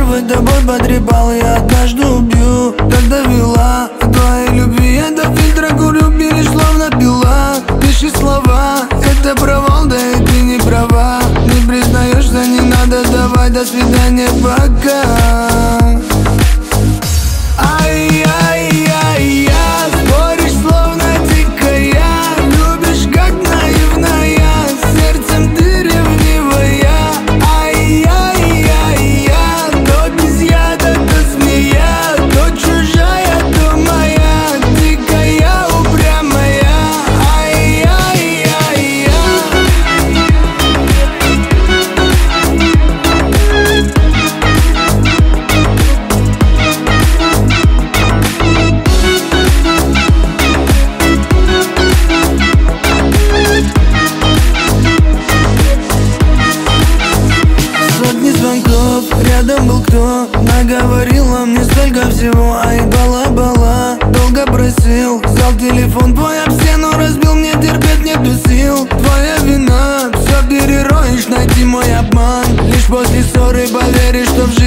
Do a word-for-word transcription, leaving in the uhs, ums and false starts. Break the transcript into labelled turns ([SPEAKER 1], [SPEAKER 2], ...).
[SPEAKER 1] нервы тобой потрепал, я однажды убью. Так довела твоей любви, я до фильтра курю, пилишь словно пила. Пиши слова, это провал, да и ты не права. Не признаешься, не надо, давай, до свидания, пока. Ай-яй-яй-я, споришь словно дикая, любишь как наивная, сердцем ты ревнивая. Ай-яй-яй-я, то без яда, то змея, то чужая, то моя, дикая, упрямая. Ай-яй-яй-я. Сотни звонков, рядом был кто, наговорила мне столько всего. Ай, бала-бала, долго просил, взял телефон твой об стену, разбил, мне терпеть нету сил. Твоя вина, все перероешь, найти мой обман. Лишь после ссоры поверишь, что в жизни